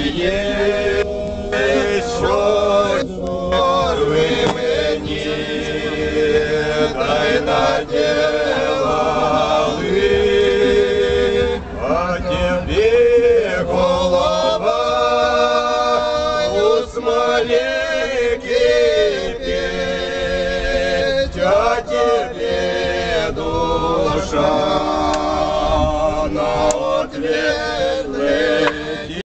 є, що ви мені, дай наделали, а тебе голова у смоле кипеть, а тебе душа